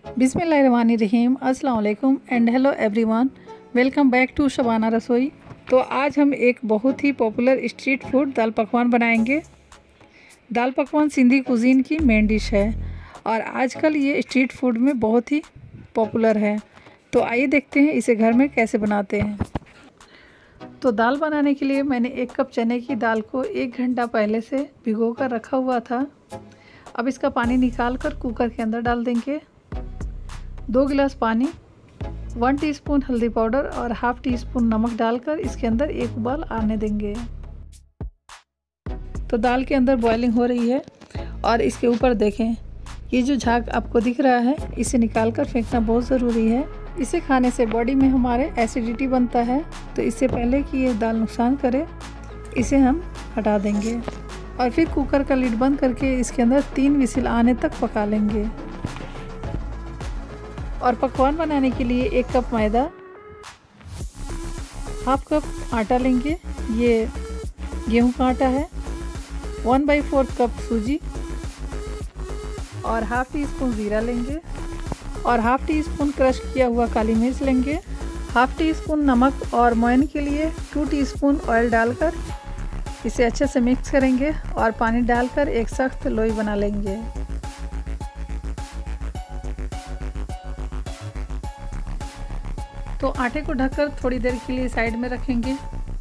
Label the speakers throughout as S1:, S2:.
S1: बिस्मिल्लाहिर्रहमानिर्रहीम, अस्सलाम वालेकुम and hello everyone, welcome back to Shabana Rasoi. तो आज हम एक बहुत ही popular street food dal pakwan बनाएंगे। दाल पकवान सिंधी कुजीन की मेन डिश है और आजकल ये स्ट्रीट फूड में बहुत ही पॉपुलर है। तो आइए देखते हैं इसे घर में कैसे बनाते हैं। तो दाल बनाने के लिए मैंने 1 कप चने की दाल को 1 घंटा पहले से भिगो कर रखा हुआ था। अब इसका पानी निकाल कर कुकर के अंदर डाल देंगे। 2 गिलास पानी, 1 टीस्पून हल्दी पाउडर और हाफ टी स्पून नमक डालकर इसके अंदर एक उबाल आने देंगे। तो दाल के अंदर बॉइलिंग हो रही है और इसके ऊपर देखें, ये जो झाग आपको दिख रहा है इसे निकाल कर फेंकना बहुत ज़रूरी है। इसे खाने से बॉडी में हमारे एसिडिटी बनता है, तो इससे पहले कि ये दाल नुकसान करे इसे हम हटा देंगे और फिर कुकर का लिड बंद करके इसके अंदर 3 विसिल आने तक पका लेंगे। और पकवान बनाने के लिए 1 कप मैदा, हाफ कप आटा लेंगे, ये गेहूं का आटा है, 1/4 कप सूजी और हाफ टी स्पून ज़ीरा लेंगे और हाफ टी स्पून क्रश किया हुआ काली मिर्च लेंगे, हाफ टी स्पून नमक और मोयन के लिए 2 टीस्पून ऑयल डालकर इसे अच्छे से मिक्स करेंगे और पानी डालकर एक सख्त लोई बना लेंगे। तो आटे को ढककर थोड़ी देर के लिए साइड में रखेंगे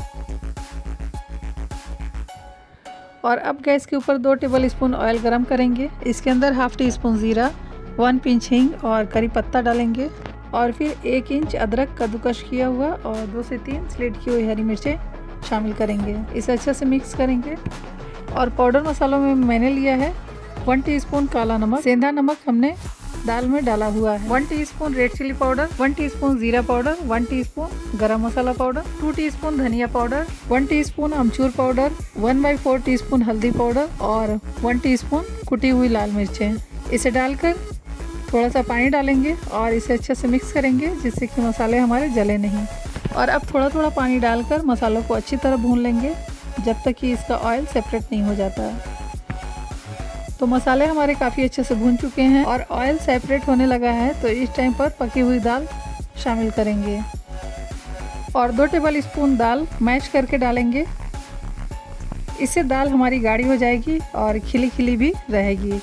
S1: और अब गैस के ऊपर 2 टेबल स्पून ऑयल गरम करेंगे। इसके अंदर हाफ टी स्पून ज़ीरा, 1 पिंच हींग और करी पत्ता डालेंगे और फिर 1 इंच अदरक कद्दूकश किया हुआ और 2 से 3 स्लिट की हुई हरी मिर्चें शामिल करेंगे। इसे अच्छे से मिक्स करेंगे और पाउडर मसालों में मैंने लिया है 1 टीस्पून काला नमक, सेंधा नमक हमने दाल में डाला हुआ है, 1 teaspoon red chilli powder, 1 teaspoon जीरा powder, 1 teaspoon garam masala powder, 2 teaspoon धनिया पाउडर, 1 टीस्पून अमचूर पाउडर, 1/4 टीस्पून हल्दी पाउडर और 1 टीस्पून कुटी हुई लाल मिर्चें। इसे डालकर थोड़ा सा पानी डालेंगे और इसे अच्छे से मिक्स करेंगे जिससे कि मसाले हमारे जले नहीं। और अब थोड़ा थोड़ा पानी डालकर मसालों को अच्छी तरह भून लेंगे जब तक कि इसका ऑयल सेपरेट नहीं हो जाता। तो मसाले हमारे काफ़ी अच्छे से भून चुके हैं और ऑयल सेपरेट होने लगा है, तो इस टाइम पर पकी हुई दाल शामिल करेंगे और 2 टेबल स्पून दाल मैश करके डालेंगे। इससे दाल हमारी गाढ़ी हो जाएगी और खिली खिली भी रहेगी।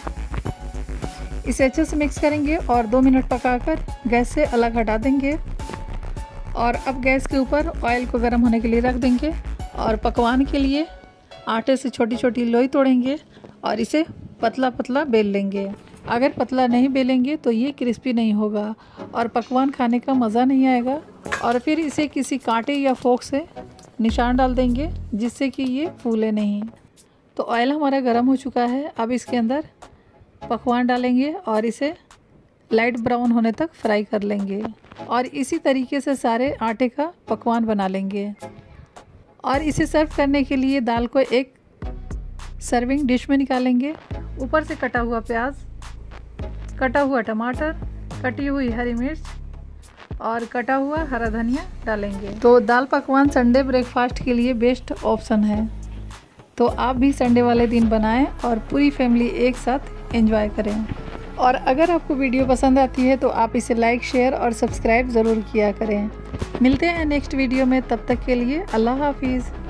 S1: इसे अच्छे से मिक्स करेंगे और 2 मिनट पकाकर गैस से अलग हटा देंगे और अब गैस के ऊपर ऑयल को गर्म होने के लिए रख देंगे और पकवान के लिए आटे से छोटी छोटी लोई तोड़ेंगे और इसे पतला पतला बेल लेंगे। अगर पतला नहीं बेलेंगे तो ये क्रिस्पी नहीं होगा और पकवान खाने का मज़ा नहीं आएगा। और फिर इसे किसी कांटे या फोक से निशान डाल देंगे जिससे कि ये फूले नहीं। तो ऑयल हमारा गर्म हो चुका है, अब इसके अंदर पकवान डालेंगे और इसे लाइट ब्राउन होने तक फ्राई कर लेंगे और इसी तरीके से सारे आटे का पकवान बना लेंगे। और इसे सर्व करने के लिए दाल को एक सर्विंग डिश में निकालेंगे। ऊपर से कटा हुआ प्याज, कटा हुआ टमाटर, कटी हुई हरी मिर्च और कटा हुआ हरा धनिया डालेंगे। तो दाल पकवान संडे ब्रेकफास्ट के लिए बेस्ट ऑप्शन है। तो आप भी संडे वाले दिन बनाएं और पूरी फैमिली एक साथ एंजॉय करें। और अगर आपको वीडियो पसंद आती है तो आप इसे लाइक, शेयर और सब्सक्राइब ज़रूर किया करें। मिलते हैं नेक्स्ट वीडियो में, तब तक के लिए अल्लाह हाफिज़।